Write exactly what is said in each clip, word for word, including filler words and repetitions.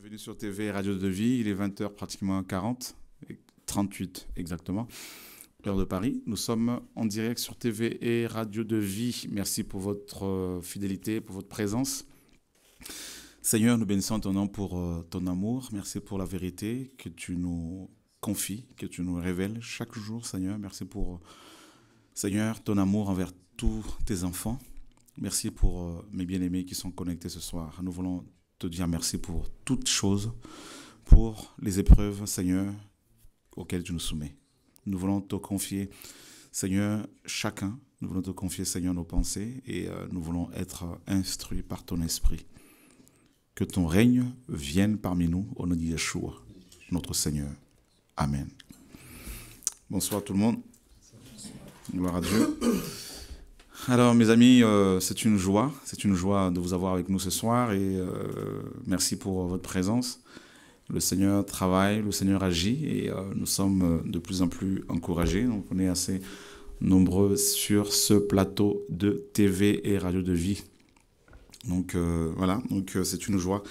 bienvenue sur T V et Radio de Vie. Il est vingt heures pratiquement quarante, trente-huit exactement, heure de Paris. Nous sommes en direct sur T V et Radio de Vie. Merci pour votre fidélité, pour votre présence. Seigneur, nous bénissons ton nom pour ton amour. Merci pour la vérité que tu nous confies, que tu nous révèles chaque jour, Seigneur. Merci pour, Seigneur, ton amour envers tous tes enfants. Merci pour mes bien-aimés qui sont connectés ce soir. Nous voulons te dire merci pour toutes choses, pour les épreuves, Seigneur, auxquelles tu nous soumets. Nous voulons te confier, Seigneur, chacun. Nous voulons te confier, Seigneur, nos pensées et euh, nous voulons être instruits par ton esprit. Que ton règne vienne parmi nous au nom de Yeshua, notre Seigneur. Amen. Bonsoir tout le monde. Gloire à Dieu. Alors mes amis, euh, c'est une joie, c'est une joie de vous avoir avec nous ce soir et euh, merci pour votre présence. Le Seigneur travaille, le Seigneur agit et euh, nous sommes de plus en plus encouragés. Donc on est assez nombreux sur ce plateau de T V et Radio de Vie. Donc euh, voilà, donc euh, c'est une joie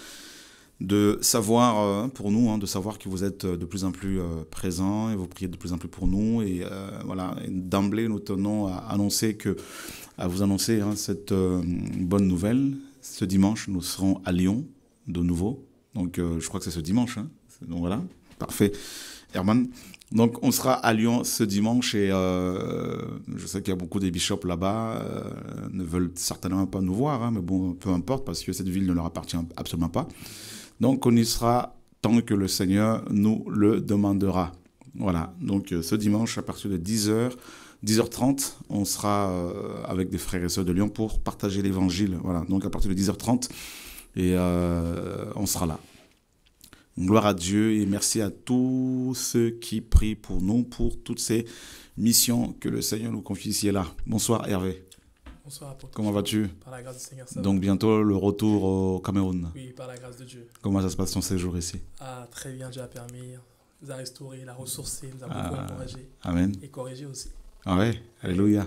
de savoir euh, pour nous, hein, de savoir que vous êtes de plus en plus euh, présents et vous priez de plus en plus pour nous. Et euh, voilà, d'emblée, nous tenons à annoncer que, à vous annoncer hein, cette euh, bonne nouvelle. Ce dimanche, nous serons à Lyon de nouveau. Donc, euh, je crois que c'est ce dimanche. Hein. Donc voilà, parfait, Herman. Donc, on sera à Lyon ce dimanche et euh, je sais qu'il y a beaucoup des bishops là-bas, euh, ne veulent certainement pas nous voir, hein, mais bon, peu importe parce que cette ville ne leur appartient absolument pas. Donc, on y sera tant que le Seigneur nous le demandera. Voilà, donc ce dimanche, à partir de dix heures, dix heures trente, on sera euh, avec des frères et sœurs de Lyon pour partager l'évangile. Voilà, donc à partir de dix heures trente, et euh, on sera là. Gloire à Dieu et merci à tous ceux qui prient pour nous, pour toutes ces missions que le Seigneur nous confie ici et là. Bonsoir Hervé. Bonsoir apôtre. Comment vas-tu? Par la grâce du Seigneur, ça Donc va. bientôt le retour au Cameroun. Oui, par la grâce de Dieu. Comment ça se passe ton séjour ici? Ah, très bien, Dieu a permis, nous a restauré, il a ressourcé, nous a Ah, beaucoup encouragé Amen. et corrigé aussi. Ah ouais, alléluia.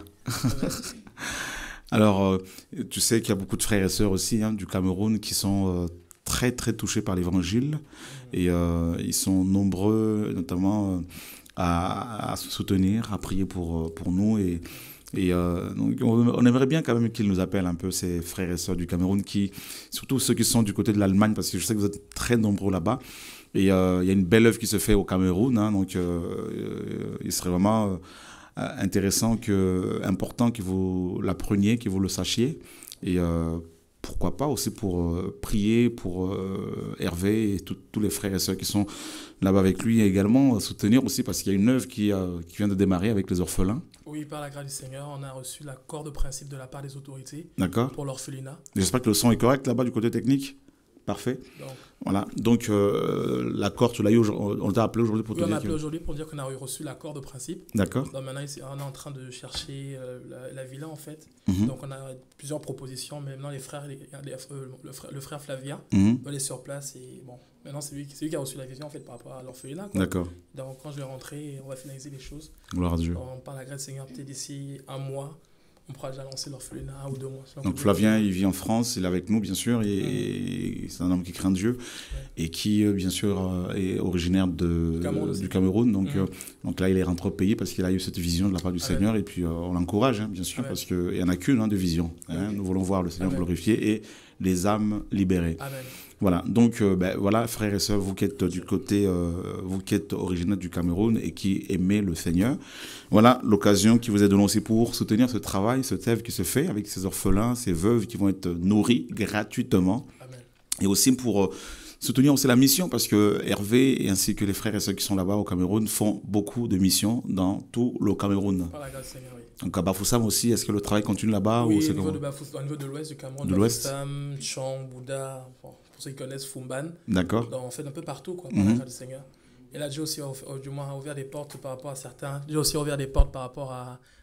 Alors, euh, tu sais qu'il y a beaucoup de frères et sœurs aussi hein, du Cameroun qui sont euh, très très touchés par l'évangile. Mmh. Et euh, ils sont nombreux, notamment, euh, à, à se soutenir, à prier pour, pour nous. Et, et euh, donc, on, on aimerait bien quand même qu'ils nous appellent un peu ces frères et sœurs du Cameroun, qui, surtout ceux qui sont du côté de l'Allemagne, parce que je sais que vous êtes très nombreux là-bas. Et euh, il y a une belle œuvre qui se fait au Cameroun. Hein, donc, euh, euh, il serait vraiment... Euh, intéressant, que, important que vous l'appreniez, que vous le sachiez. Et euh, pourquoi pas aussi pour euh, prier pour euh, Hervé et tous les frères et sœurs qui sont là-bas avec lui, et également soutenir aussi parce qu'il y a une œuvre qui, euh, qui vient de démarrer avec les orphelins. Oui, par la grâce du Seigneur, on a reçu l'accord de principe de la part des autorités pour l'orphelinat. J'espère que le son est correct là-bas du côté technique. Parfait. Donc, voilà. Donc, euh, l'accord, tu l'as eu aujourd'hui, on t'a appelé aujourd'hui pour oui, te dire. Oui, on a appelé aujourd'hui pour dire qu'on a reçu l'accord de principe. D'accord. Donc, maintenant, on est en train de chercher euh, la, la villa, en fait. Mm-hmm. Donc, on a plusieurs propositions. Mais maintenant, les frères, les, les, euh, le, frère, le frère Flavien, mm-hmm. il est sur place. Et bon, maintenant, c'est lui, lui qui a reçu la vision, en fait, par rapport à l'orphelinat. D'accord. Donc, quand je vais rentrer, on va finaliser les choses. Gloire à Dieu. Donc, par la grâce du Seigneur, peut-être d'ici un mois, on pourra déjà lancer l'orphelinat, un ou deux mois. Donc Flavien, il vit en France, il est avec nous bien sûr, et, mmh. et c'est un homme qui craint Dieu, ouais. Et qui bien sûr est originaire de, du Cameroun. Du Cameroun donc, mmh. euh, donc là il est rentré au pays parce qu'il a eu cette vision de la part du Amen. Seigneur, et puis euh, on l'encourage hein, bien sûr, Amen. Parce qu'il n'y en a qu'une hein, de vision. Hein, nous voulons voir le Seigneur Amen. Glorifié et les âmes libérées. Amen. Voilà, donc euh, ben, voilà, frères et sœurs, vous qui êtes du côté, euh, vous qui êtes originaires du Cameroun et qui aimez le Seigneur, voilà l'occasion qui vous est donnée aussi pour soutenir ce travail, cette œuvre qui se fait avec ces orphelins, ces veuves qui vont être nourris gratuitement. Amen. Et aussi pour euh, soutenir aussi la mission, parce que Hervé et ainsi que les frères et sœurs qui sont là-bas au Cameroun font beaucoup de missions dans tout le Cameroun. Par la grâce du Seigneur, oui. Donc à Bafoussam aussi, est-ce que le travail continue là-bas? Oui, ou au, c'est niveau comment... de Bafoussam, au niveau de l'ouest du Cameroun, de l'ouest, Bafoussam, Tchang, Bouddha, bon, pour ceux qui connaissent Fumban. D'accord. Donc on fait un peu partout, quoi, par mm-hmm. la grâce du Seigneur. Et là, Dieu aussi, du moins, a ouvert des portes par rapport à certains. Dieu aussi a ouvert des portes par rapport à,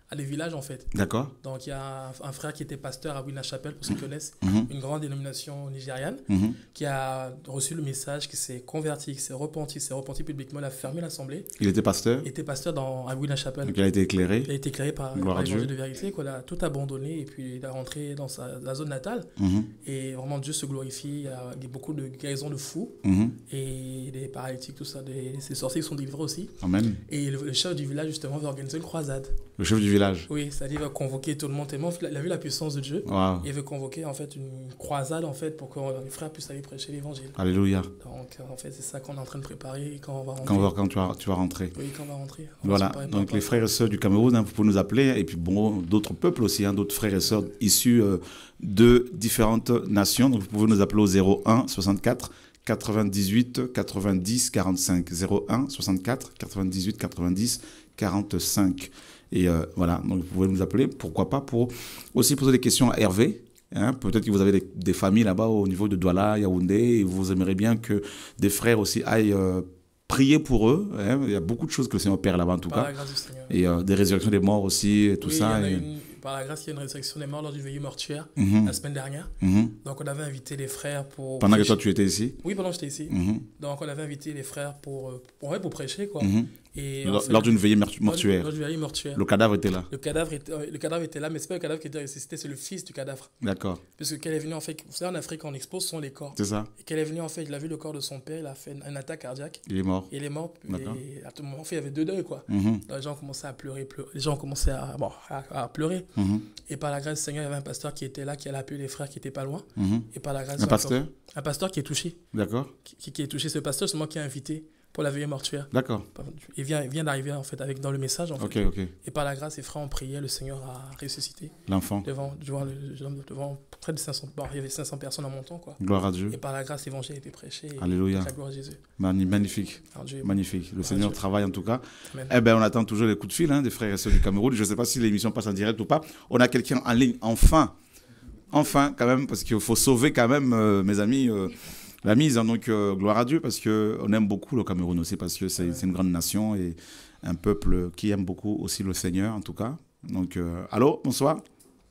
à des villages, en fait. D'accord. Donc, il y a un, un frère qui était pasteur à Winner-Chapel, pour ceux qui connaissent, Mm-hmm. une grande dénomination nigériane, Mm-hmm. qui a reçu le message, qui s'est converti, qui s'est repenti, qui s'est repenti publiquement, il a fermé l'assemblée. Il était pasteur. Il était pasteur dans, à Winner-Chapel. Donc, il a été éclairé. Il a été éclairé par, Gloire par à Dieu. l'évangile de vérité, qu'il a tout abandonné, et puis il est rentré dans sa, sa zone natale. Mm-hmm. Et vraiment, Dieu se glorifie. Il y a beaucoup de guérisons de fous, Mm-hmm. et des paralytiques, tout ça. Des, ces sorciers qui sont délivrés aussi. Amen. Et le, le chef du village, justement, va organiser une croisade. Le chef du village. Oui, c'est-à-dire il va convoquer tout le monde. Tellement il a vu la puissance de Dieu. Wow. Il veut convoquer en fait une croisade en fait pour que les frères puissent aller prêcher l'évangile. Alléluia. Donc en fait c'est ça qu'on est en train de préparer quand on va rentrer. Quand, on va- quand tu, vas, tu vas rentrer. Oui, quand on va rentrer. On va Voilà, se préparer donc pour- les frères et sœurs du Cameroun, hein, vous pouvez nous appeler, et puis bon, d'autres peuples aussi, hein, d'autres frères et sœurs issus euh, de différentes nations. Donc vous pouvez nous appeler au zéro un soixante-quatre quatre-vingt-dix-huit quatre-vingt-dix quarante-cinq. zéro un soixante-quatre quatre-vingt-dix-huit quatre-vingt-dix quarante-cinq. Et euh, voilà, donc vous pouvez nous appeler, pourquoi pas, pour aussi poser des questions à Hervé. Hein, peut-être que vous avez des, des familles là-bas au niveau de Douala, Yaoundé, et vous aimeriez bien que des frères aussi aillent euh, prier pour eux. Hein. Il y a beaucoup de choses que le Seigneur opère là-bas en tout Par cas. la grâce du Seigneur. Et euh, des résurrections des morts aussi, et tout Oui, ça. il y en a et... une- par la grâce, il y a une résurrection des morts lors d'une veillée mortuaire Mhm, la semaine dernière. mhm. Donc on avait invité les frères pour. Pendant que prêcher. toi tu étais ici. Oui, pendant que j'étais ici. Mhm, Donc on avait invité les frères pour, euh, pour, ouais, pour prêcher quoi. mhm. Et Lors, en fait, lors d'une veillée mor- lors- mortuaire. Lors d'une veillée mortuaire. Le cadavre était là. Le cadavre, était, euh, le cadavre était là, mais c'est pas le cadavre qui était ressuscité, c'est le fils du cadavre. D'accord, Parce que qu'elle est venue en fait, vous savez, en Afrique, on expose sont les corps. c'est ça. Et qu'elle est venue en fait, il a vu le corps de son père, il a fait une, une attaque cardiaque, Il est mort. et il est mort. D'accord. Et à tout moment, en fait, il y avait deux deuils quoi. Mhm, Donc, les gens commençaient à pleurer, pleurer. Les gens commençaient à, bon, à, à pleurer. mhm, Et par la grâce du Seigneur, il y avait un pasteur qui était là, qui allait appeler les frères qui étaient pas loin. mhm. Et par la grâce Un du pasteur. un pasteur qui est touché, D'accord, qui, qui est touché. Ce pasteur, c'est moi qui ai invité pour la veillée mortuaire. d'accord. Il vient, il vient d'arriver en fait avec dans le message en fait. Ok, ok. Et par la grâce, les frères ont prié, le Seigneur a ressuscité L'enfant. devant, devant, le- devant près de cinq cents, bon, il y avait cinq cents personnes en montant quoi. Gloire à Dieu. Et par la grâce, l'évangile a été prêché. Et Alléluia. la gloire à Jésus. Mani- Magnifique. Alors, Dieu est bon. Magnifique. Le Ah, Seigneur Dieu. travaille en tout cas. Amen. Eh bien, on attend toujours les coups de fil hein, des frères et sœurs du Cameroun. Je ne sais pas si l'émission passe en direct ou pas. On a quelqu'un en ligne. Enfin. Enfin, quand même, parce qu'il faut sauver quand même, euh, mes amis, euh, la mise. Hein, donc, euh, gloire à Dieu, parce qu'on aime beaucoup le Cameroun aussi, parce que c'est c'est une grande nation et un peuple qui aime beaucoup aussi le Seigneur, en tout cas. Donc, euh, allô, bonsoir.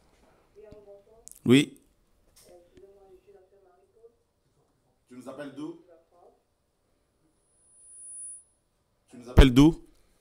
Oui. Tu nous appelles d'où? Tu nous appelles d'où?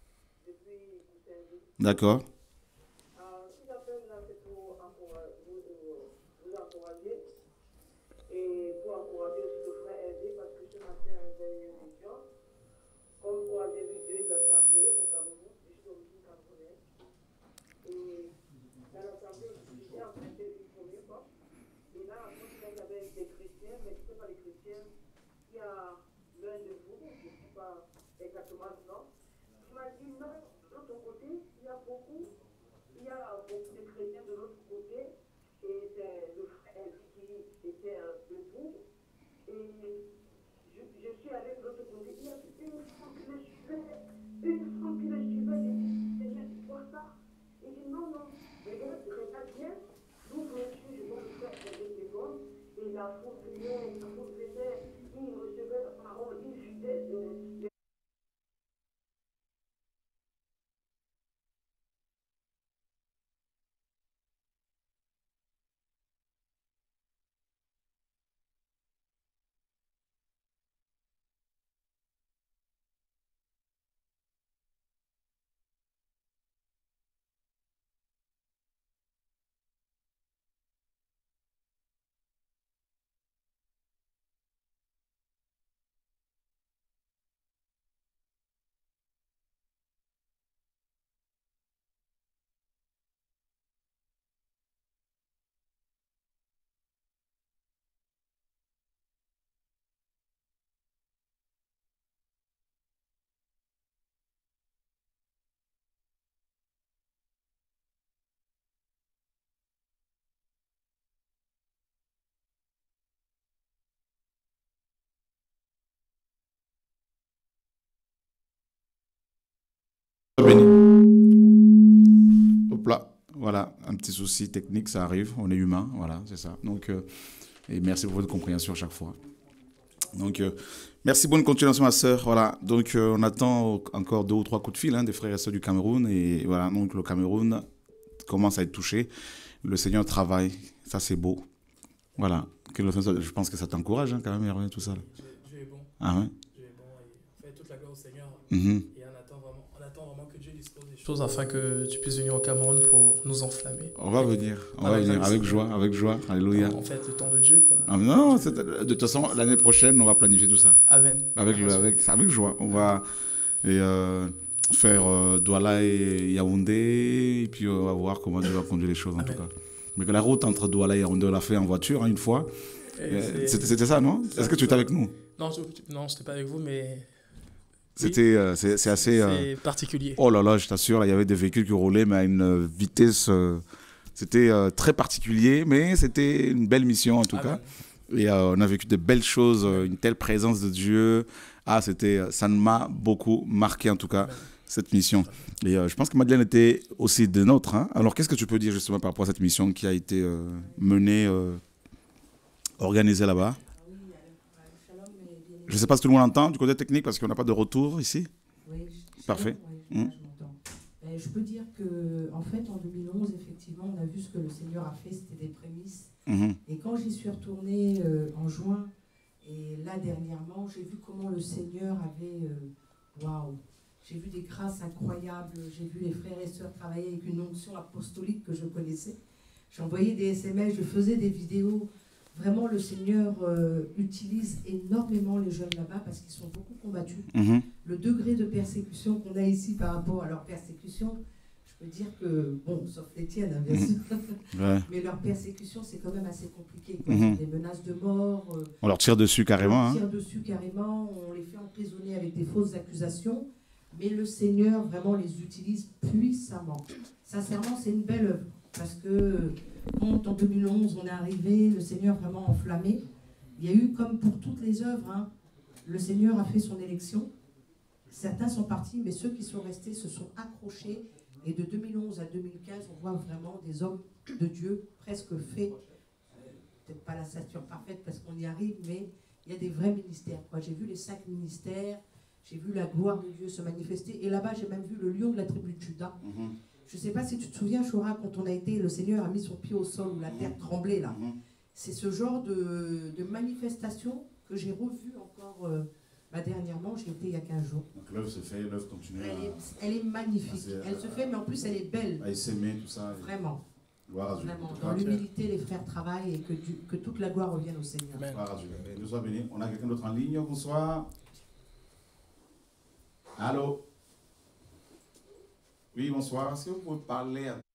D'accord. Si j'appelle là, c'est pour encourager, vous, euh, vous encourager et pour encourager aussi le frère Hervé parce que ce matin, j'ai eu une question. Comme quoi, j'ai vu deux assemblées au Cameroun, je suis d'origine camerounaise. Et dans l'assemblée, j'étais en train de informer quoi. Et là, en fait, il y avait des chrétiens, mais ce n'est pas les chrétiens. Il y a l'un de vous, je ne sais pas exactement le nom, qui m'a dit non, de l'autre côté, il y a beaucoup. Il y a beaucoup de chrétiens de l'autre côté, et c'est le frère qui était euh, debout. Et je, je suis allée de l'autre côté, il y a une femme qui le suivait, une femme qui le suivait. J'ai dit, Seigneur, tu vois ça? Il dit, non, non, regarde, regarde bien, l'ouvre les yeux, je vois le frère qui est devant, et la foule venait, la foule venait, il recevait la parole, il vidait de. Béni. Hop là, voilà, un petit souci technique, ça arrive, on est humain, voilà, c'est ça. Donc, euh, et merci pour votre compréhension à chaque fois. Donc, euh, merci, bonne continuation, ma sœur. Voilà, donc euh, on attend encore deux ou trois coups de fil hein, des frères et sœurs du Cameroun. Et voilà, donc le Cameroun commencent à être touchés. Le Seigneur travaille, ça c'est beau. Voilà, que le, je pense que ça t'encourage hein, quand même, Hervé, tout ça. Là. Dieu, Dieu est bon. Ah ouais. Dieu est bon. Et on fait toute la gloire au Seigneur. Mm-hmm. Et on attend, vraiment, on attend vraiment que Dieu dispose des choses afin que tu puisses venir au Cameroun pour nous enflammer. On va avec, venir, on va venir avec joie, avec joie. Alléluia. En fait, le temps de Dieu, quoi. Ah, non, c'est, de toute façon, l'année prochaine, on va planifier tout ça. Amen. Avec, le, avec, avec joie. On va et, euh, faire euh, Douala et Yaoundé, et puis on va voir comment Dieu va conduire les choses, en Amen. Tout cas. Mais que la route entre Douala et Yaoundé, on l'a fait en voiture, hein, une fois. C'était, c'était ça, non? Est-ce que tu étais avec nous? Non, je n'étais pas avec vous, mais... C'était, oui. euh, c'est, c'est assez... C'est euh... particulier. Oh là là, je t'assure, il y avait des véhicules qui roulaient, mais à une vitesse... Euh... C'était euh, très particulier, mais c'était une belle mission, en tout Amen. Cas. Et euh, on a vécu de belles choses, euh, une telle présence de Dieu. Ah, c'était, ça m'a beaucoup marqué, en tout cas, Amen. Cette mission. Et euh, je pense que Madeleine était aussi des nôtres. Hein. Alors, qu'est-ce que tu peux dire, justement, par rapport à cette mission qui a été euh, menée, euh, organisée là-bas? Je ne sais pas si tout le monde entend du côté technique parce qu'on n'a pas de retour ici. Oui, parfait. Oui, mmh. je, je peux dire que, en fait, en deux mille onze, effectivement, on a vu ce que le Seigneur a fait, c'était des prémices. Mmh. Et quand j'y suis retournée euh, en juin, et là dernièrement, j'ai vu comment le Seigneur avait, waouh, wow, j'ai vu des grâces incroyables, j'ai vu les frères et sœurs travailler avec une onction apostolique que je connaissais. J'envoyais des S M S, je faisais des vidéos. Vraiment, le Seigneur euh, utilise énormément les jeunes là-bas parce qu'ils sont beaucoup combattus. Mmh. Le degré de persécution qu'on a ici par rapport à leur persécution, je peux dire que, bon, sauf les tiennes, hein, bien mmh. sûr, ouais. mais leur persécution, c'est quand même assez compliqué. Mmh. Des menaces de mort. Euh, on leur tire dessus carrément. On leur tire hein. dessus carrément, on les fait emprisonner avec des fausses accusations, mais le Seigneur, vraiment, les utilise puissamment. Sincèrement, c'est une belle œuvre. Parce que quand en deux mille onze, on est arrivé, le Seigneur vraiment enflammé, il y a eu, comme pour toutes les œuvres, hein, le Seigneur a fait son élection. Certains sont partis, mais ceux qui sont restés se sont accrochés. Et de deux mille onze à deux mille quinze, on voit vraiment des hommes de Dieu presque faits. Peut-être pas la stature parfaite parce qu'on y arrive, mais il y a des vrais ministères. Quoi. J'ai vu les cinq ministères, j'ai vu la gloire de Dieu se manifester. Et là-bas, j'ai même vu le lion de la tribu de Juda. Mm-hmm. Je ne sais pas si tu te souviens, Chora, quand on a été, le Seigneur a mis son pied au sol, où la terre tremblait, là. Mm-hmm. C'est ce genre de, de manifestation que j'ai revu encore euh, bah, dernièrement. J'ai été il y a quinze jours. Donc l'œuvre se fait, l'œuvre continue. Elle, est, elle est magnifique. Elle à, se fait, mais en plus, elle est belle. À s'aimer, tout ça. Vraiment. Gloire à Dieu. Vraiment. Dans okay. l'humilité, les frères travaillent et que, du, que toute la gloire revienne au Seigneur. Amen. Gloire à Dieu. Nous soyons bénis. On a quelqu'un d'autre en ligne. Bonsoir. Allô? Oui, bonsoir. Est-ce que vous pouvez parler à...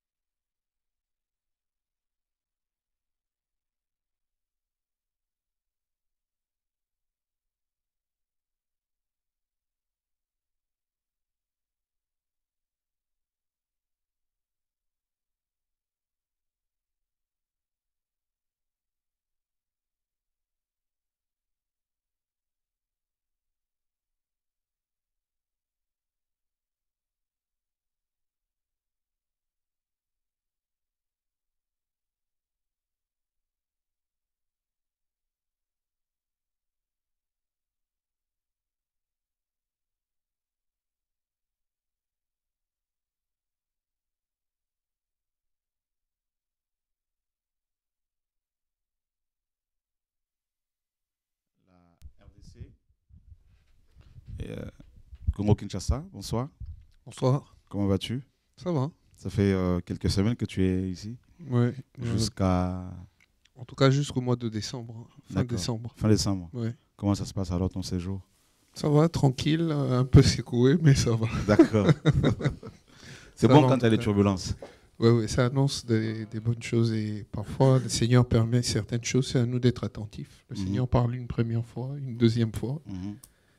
Et euh, Congo-Kinshasa, bonsoir. Bonsoir. Comment vas-tu? Ça va. Ça fait euh, quelques semaines que tu es ici? Oui. Jusqu'à... En tout cas, jusqu'au mois de décembre. Fin D'accord. décembre. Fin décembre. Oui. Comment ça se passe alors ton séjour? Ça va, tranquille, un peu secoué, mais ça va. D'accord. C'est ça bon quand tu as les turbulences. Oui, oui, ça annonce des, des bonnes choses et parfois le Seigneur permet certaines choses, c'est à nous d'être attentifs. Le mmh. Seigneur parle une première fois, une deuxième fois. Mmh.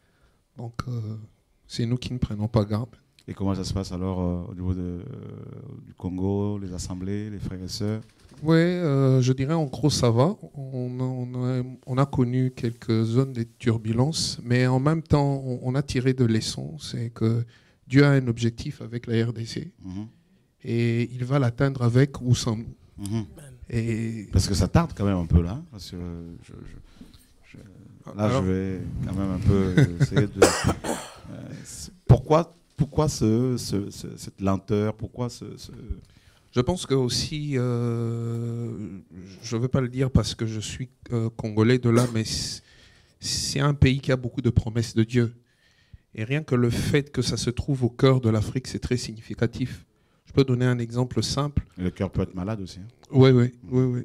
Donc, euh, c'est nous qui ne prenons pas garde. Et comment ça se passe alors euh, au niveau de, euh, du Congo, les assemblées, les frères et sœurs? Oui, euh, je dirais en gros ça va. On a, on, a, on a connu quelques zones de turbulences, mais en même temps, on, on a tiré de leçons. C'est que Dieu a un objectif avec la R D C. Mmh. Et il va l'atteindre avec ou sans nous. Mmh. Et parce que ça tarde quand même un peu là. Parce que je, je, je, là, alors, je vais quand même un peu essayer de... Euh, pourquoi pourquoi ce, ce, ce, cette lenteur? Pourquoi ce, ce... Je pense que aussi, euh, je ne veux pas le dire parce que je suis euh, congolais de là, mais c'est un pays qui a beaucoup de promesses de Dieu. Et rien que le fait que ça se trouve au cœur de l'Afrique, c'est très significatif. Je peux donner un exemple simple. Et le cœur peut être malade aussi. Oui, oui, oui, oui.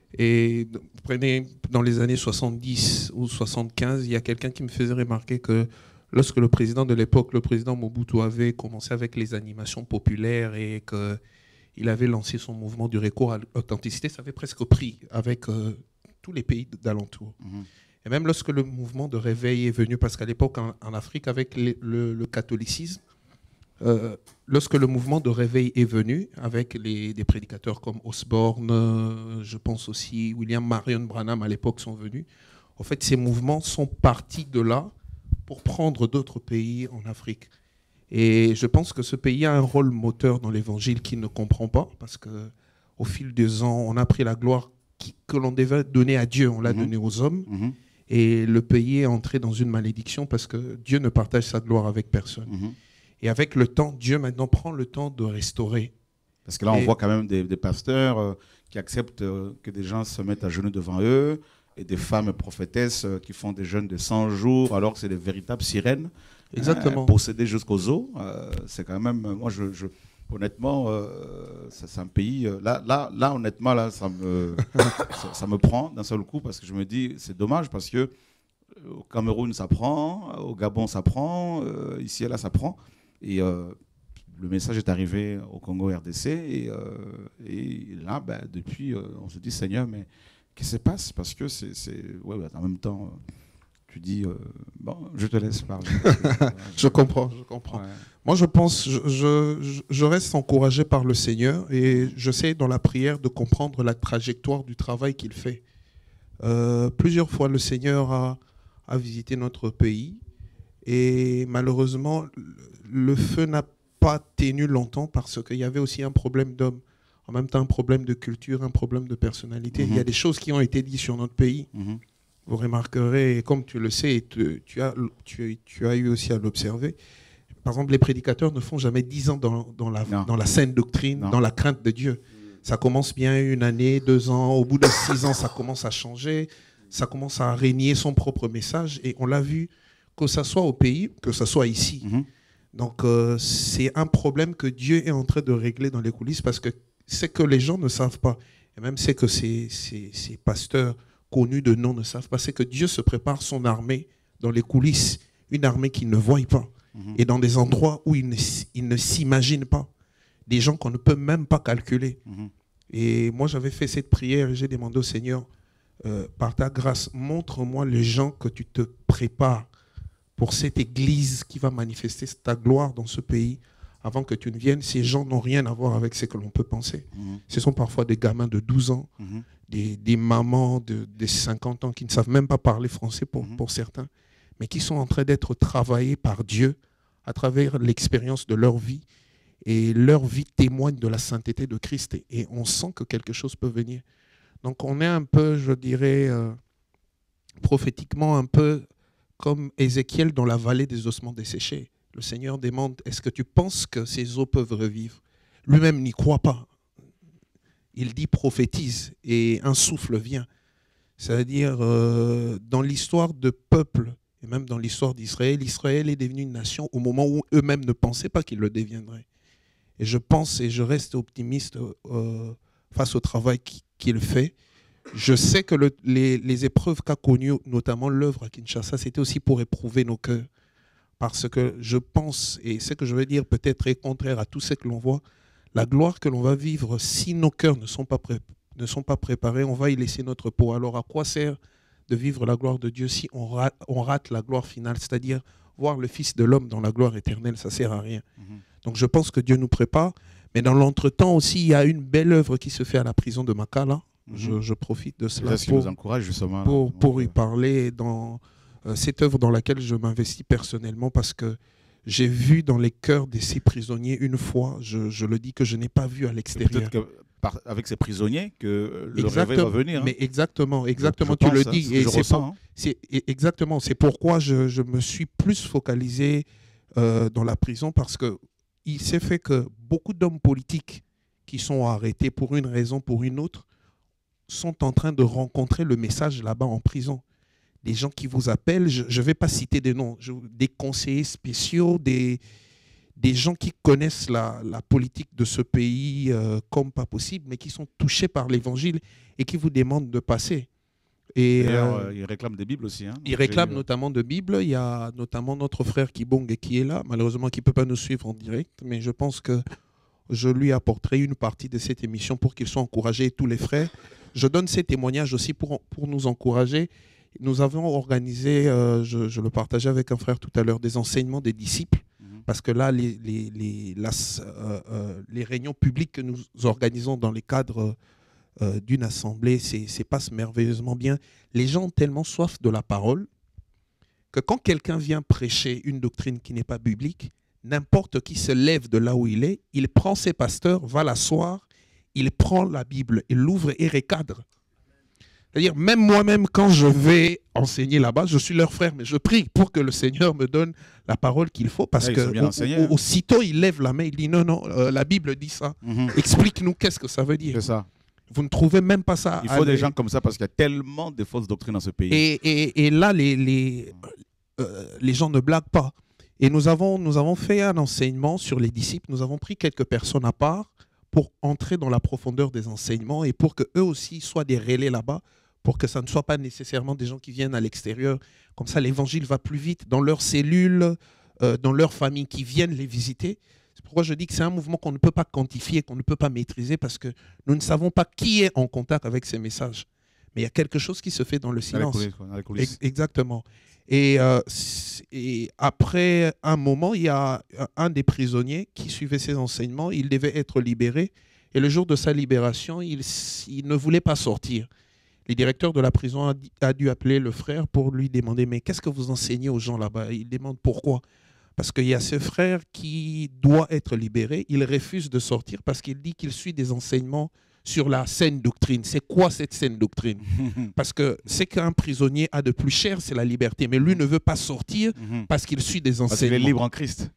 Et prenez dans les années soixante-dix ou soixante-quinze, il y a quelqu'un qui me faisait remarquer que lorsque le président de l'époque, le président Mobutu, avait commencé avec les animations populaires et qu'il avait lancé son mouvement du recours à l'authenticité, ça avait presque pris avec euh, tous les pays d'alentour. Mmh. Et même lorsque le mouvement de réveil est venu, parce qu'à l'époque en, en Afrique, avec les, le, le catholicisme, euh, lorsque le mouvement de réveil est venu, avec les, des prédicateurs comme Osborne, euh, je pense aussi William Marion Branham à l'époque sont venus, en fait ces mouvements sont partis de là pour prendre d'autres pays en Afrique. Et je pense que ce pays a un rôle moteur dans l'évangile qu'il ne comprend pas, parce qu'au fil des ans, on a pris la gloire qui, que l'on devait donner à Dieu, on l'a mmh. donnée aux hommes. Mmh. Et le pays est entré dans une malédiction parce que Dieu ne partage sa gloire avec personne. Mmh. Et avec le temps, Dieu maintenant prend le temps de restaurer. Parce que là, on et... voit quand même des, des pasteurs euh, qui acceptent euh, que des gens se mettent à genoux devant eux, et des femmes prophétesses euh, qui font des jeûnes de cent jours, alors que c'est des véritables sirènes. Exactement. Euh, possédées jusqu'aux os. Euh, c'est quand même... Moi, je... je honnêtement, euh, c'est un pays... Euh, là, là, là, honnêtement, là, ça, me, ça, ça me prend d'un seul coup parce que je me dis, c'est dommage parce que euh, au Cameroun, ça prend, au Gabon, ça prend, euh, ici et là, ça prend. Et euh, le message est arrivé au Congo R D C. Et, euh, et là, ben, depuis, euh, on se dit, Seigneur, mais qu'est-ce qui se passe? Parce que c'est... Ouais, ouais, en même temps... Euh, tu dis, euh, bon, je te laisse parler. Je comprends, je comprends. Ouais. Moi, je pense, je, je, je reste encouragé par le Seigneur et j'essaie dans la prière de comprendre la trajectoire du travail qu'il fait. Euh, plusieurs fois, le Seigneur a, a visité notre pays et malheureusement, le feu n'a pas tenu longtemps parce qu'il y avait aussi un problème d'homme. En même temps, un problème de culture, un problème de personnalité. Mm-hmm. Il y a des choses qui ont été dites sur notre pays. Mm-hmm. Vous remarquerez, comme tu le sais, et tu, tu, as, tu, tu as eu aussi à l'observer, par exemple, les prédicateurs ne font jamais dix ans dans, dans, la, dans la saine doctrine, non. dans la crainte de Dieu. Ça commence bien une année, deux ans, au bout de six ans, ça commence à changer, ça commence à régner son propre message, et on l'a vu, que ce soit au pays, que ce soit ici. Mm-hmm. Donc, euh, c'est un problème que Dieu est en train de régler dans les coulisses, parce que c'est que les gens ne savent pas, et même c'est que ces, ces, ces pasteurs connus de nom ne savent pas, c'est que Dieu se prépare son armée dans les coulisses, une armée qu'ils ne voient pas, mmh. et dans des endroits où ils ne, ils ne s'imaginent pas, des gens qu'on ne peut même pas calculer. Mmh. Et moi, j'avais fait cette prière et j'ai demandé au Seigneur, euh, par ta grâce, montre-moi les gens que tu te prépares pour cette église qui va manifester ta gloire dans ce pays. Avant que tu ne viennes, ces gens n'ont rien à voir avec ce que l'on peut penser. Mmh. Ce sont parfois des gamins de douze ans, mmh. des, des mamans de, de cinquante ans qui ne savent même pas parler français pour, mmh. pour certains, mais qui sont en train d'être travaillés par Dieu à travers l'expérience de leur vie. Et leur vie témoigne de la sainteté de Christ. Et, et on sent que quelque chose peut venir. Donc on est un peu, je dirais, euh, prophétiquement un peu comme Ézéchiel dans la vallée des ossements desséchés. Le Seigneur demande, est-ce que tu penses que ces eaux peuvent revivre? Lui-même n'y croit pas. Il dit prophétise et un souffle vient. C'est-à-dire, euh, dans l'histoire de peuple, et même dans l'histoire d'Israël, Israël est devenu une nation au moment où eux-mêmes ne pensaient pas qu'ils le deviendraient. Et je pense et je reste optimiste euh, face au travail qu'il fait. Je sais que le, les, les épreuves qu'a connues, notamment l'œuvre à Kinshasa, c'était aussi pour éprouver nos cœurs. Parce que je pense, et ce que je veux dire peut-être est contraire à tout ce que l'on voit, la gloire que l'on va vivre, si nos cœurs ne sont pas, pré- ne sont pas préparés, on va y laisser notre peau. Alors à quoi sert de vivre la gloire de Dieu si on rate, on rate la gloire finale, c'est-à-dire voir le Fils de l'homme dans la gloire éternelle, ça ne sert à rien. Mm-hmm. Donc je pense que Dieu nous prépare, mais dans l'entretemps aussi, il y a une belle œuvre qui se fait à la prison de Makala. Mm-hmm. Je, je profite de cela pour, nous encourage justement, pour, pour y parler dans... cette œuvre dans laquelle je m'investis personnellement parce que j'ai vu dans les cœurs de ces prisonniers une fois, je, je le dis, que je n'ai pas vu à l'extérieur. Peut-être qu'avec ces prisonniers que le réveil va venir. Hein. Mais exactement, exactement, je, je tu pense, le dis. Et c'est ressens, pour, hein. Exactement, c'est pourquoi je, je me suis plus focalisé euh, dans la prison parce qu'il s'est fait que beaucoup d'hommes politiques qui sont arrêtés pour une raison, pour une autre, sont en train de rencontrer le message là-bas en prison. Des gens qui vous appellent, je ne vais pas citer des noms, je, des conseillers spéciaux, des, des gens qui connaissent la, la politique de ce pays euh, comme pas possible, mais qui sont touchés par l'évangile et qui vous demandent de passer. Et D'ailleurs, euh, euh, ils réclament des Bibles aussi. Hein. ils réclament notamment de Bibles. Il y a notamment notre frère Kibong qui est là, malheureusement qui ne peut pas nous suivre en direct, mais je pense que je lui apporterai une partie de cette émission pour qu'il soit encouragé, tous les frères. Je donne ces témoignages aussi pour, pour nous encourager. Nous avons organisé, euh, je, je le partageais avec un frère tout à l'heure, des enseignements des disciples, mmh. parce que là, les, les, les, las, euh, euh, les réunions publiques que nous organisons dans les cadres euh, d'une assemblée, c'est passe merveilleusement bien. Les gens ont tellement soif de la parole que quand quelqu'un vient prêcher une doctrine qui n'est pas biblique, n'importe qui se lève de là où il est, il prend ses pasteurs, va l'asseoir, il prend la Bible, il l'ouvre et recadre. C'est-à-dire, même moi-même, quand je vais enseigner là-bas, je suis leur frère, mais je prie pour que le Seigneur me donne la parole qu'il faut, parce ouais, que au, enseigné, au, hein. aussitôt, il lève la main, il dit non, non, euh, la Bible dit ça. Mm-hmm. Explique-nous qu'est-ce que ça veut dire. C'est ça. Vous ne trouvez même pas ça. Il faut des gens comme ça, parce qu'il y a tellement de fausses doctrines dans ce pays. Et, et, et là, les, les, euh, les gens ne blaguent pas. Et nous avons, nous avons fait un enseignement sur les disciples. Nous avons pris quelques personnes à part pour entrer dans la profondeur des enseignements et pour qu'eux aussi soient des relais là-bas, pour que ça ne soit pas nécessairement des gens qui viennent à l'extérieur. Comme ça, l'évangile va plus vite dans leurs cellules, euh, dans leurs familles qui viennent les visiter. C'est pourquoi je dis que c'est un mouvement qu'on ne peut pas quantifier, qu'on ne peut pas maîtriser, parce que nous ne savons pas qui est en contact avec ces messages. Mais il y a quelque chose qui se fait dans le silence. Dans les coulisses, dans les coulisses. Exactement. Et, euh, et après un moment, il y a un des prisonniers qui suivait ses enseignements. Il devait être libéré. Et le jour de sa libération, il, il ne voulait pas sortir. Le directeur de la prison a, a dû appeler le frère pour lui demander « Mais qu'est-ce que vous enseignez aux gens là-bas » Il demande pourquoi. Parce qu'il y a ce frère qui doit être libéré. Il refuse de sortir parce qu'il dit qu'il suit des enseignements sur la saine doctrine. C'est quoi cette saine doctrine? Parce que ce qu'un prisonnier a de plus cher, c'est la liberté. Mais lui ne veut pas sortir parce qu'il suit des enseignements. Parce qu'il est libre en Christ.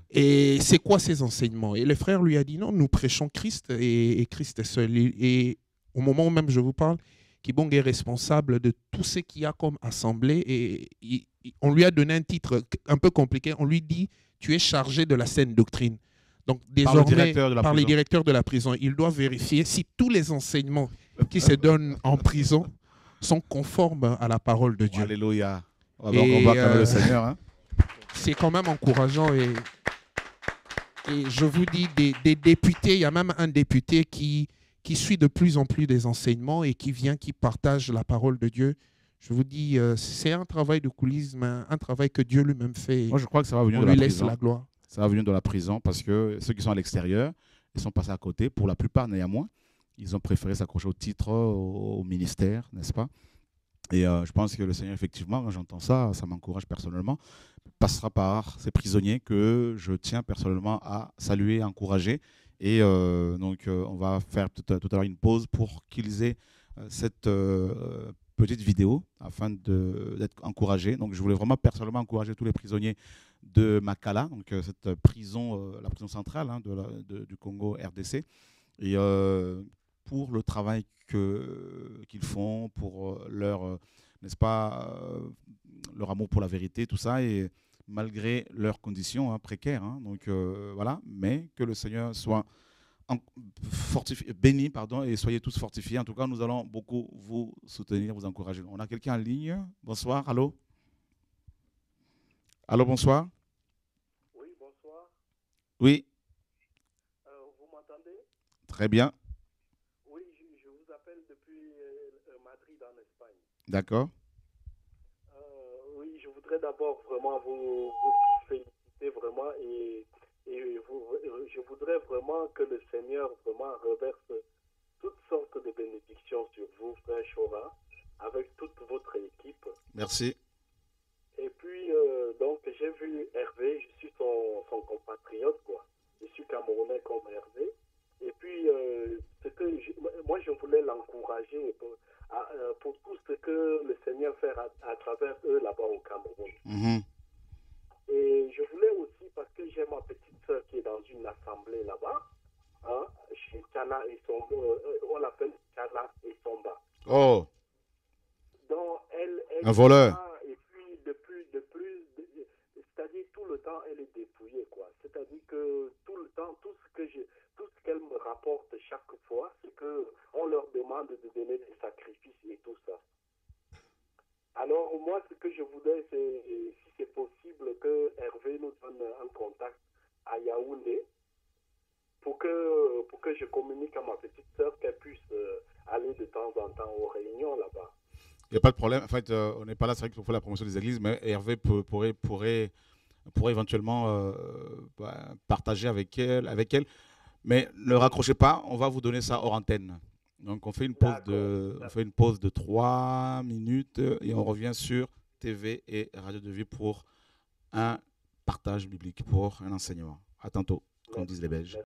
Et c'est quoi ces enseignements? Et le frère lui a dit non, nous prêchons Christ et, et Christ est seul. Et, et au moment où même je vous parle, Kibong est responsable de tout ce qu'il y a comme assemblée. Et, et, et on lui a donné un titre un peu compliqué. On lui dit tu es chargé de la saine doctrine. Donc, désormais, par, le directeur de la par les directeurs de la prison, il doit vérifier si tous les enseignements qui se donnent en prison sont conformes à la parole de Dieu. Oh, alléluia. On va voir euh, le Seigneur. Hein. C'est quand même encourageant. Et, et je vous dis, des, des députés, il y a même un député qui, qui suit de plus en plus des enseignements et qui vient, qui partage la parole de Dieu. Je vous dis, euh, c'est un travail de coulisses, un, un travail que Dieu lui-même fait. Moi, je crois que ça va venir on de lui la laisse prison. la gloire. Ça va venir de la prison parce que ceux qui sont à l'extérieur, ils sont passés à côté. Pour la plupart, néanmoins, ils ont préféré s'accrocher au titre, au, au ministère, n'est-ce pas? Et euh, je pense que le Seigneur, effectivement, quand j'entends ça, ça m'encourage personnellement, passera par ces prisonniers que je tiens personnellement à saluer, à encourager. Et euh, donc, euh, on va faire tout à, tout à l'heure une pause pour qu'ils aient euh, cette euh, petite vidéo afin d'être encouragés. Donc, je voulais vraiment personnellement encourager tous les prisonniers de Makala, donc euh, cette prison, euh, la prison centrale hein, de la, de, du Congo R D C, et euh, pour le travail que qu'ils font, pour euh, leur, euh, n'est-ce pas, euh, leur amour pour la vérité, tout ça, et malgré leurs conditions hein, précaires, hein, donc euh, voilà, mais que le Seigneur soit en, fortifié, béni, pardon, et soyez tous fortifiés. En tout cas, nous allons beaucoup vous soutenir, vous encourager. On a quelqu'un en ligne. Bonsoir, allô. Allô, bonsoir. Oui, bonsoir. Oui. Euh, vous m'entendez? Très bien. Oui, je, je vous appelle depuis euh, Madrid, en Espagne. D'accord. Euh, oui, je voudrais d'abord vraiment vous, vous féliciter vraiment et, et vous, je voudrais vraiment que le Seigneur vraiment reverse toutes sortes de bénédictions sur vous, frère Chora, avec toute votre équipe. Merci. Et puis, euh, donc, j'ai vu Hervé, je suis son, son compatriote, quoi. Je suis camerounais comme Hervé. Et puis, euh, ce que je, moi, je voulais l'encourager pour, à, pour tout ce que le Seigneur fait à, à travers eux là-bas au Cameroun. Mm-hmm. Et je voulais aussi, parce que j'ai ma petite soeur qui est dans une assemblée là-bas, hein, chez Can Oh, Donc, elle, elle un voleur. va, et puis de plus, de plus, de- de- c'est-à-dire tout le temps, elle est dépouillée, quoi. C'est-à-dire que tout le temps, tout ce que je, tout ce qu'elle me rapporte chaque fois, c'est que on leur demande de donner des sacrifices et tout ça. Alors, moi, ce que je voudrais, c'est, si c'est possible, que Hervé nous donne un contact à Yaoundé pour que, pour que je communique à ma petite sœur qu'elle puisse euh, aller de temps en temps aux réunions là-bas. Il n'y a pas de problème. En fait, euh, on n'est pas là, c'est vrai, pour faire la promotion des églises, mais Hervé peut- pourrait, pourrait, pourrait éventuellement euh, bah, partager avec elle, avec elle. Mais ne raccrochez pas, on va vous donner ça hors antenne. Donc, on fait une pause de, on fait une pause de trois minutes et on revient sur T V et Radio de Vie pour un partage biblique, pour un enseignement. À tantôt, comme disent les Belges.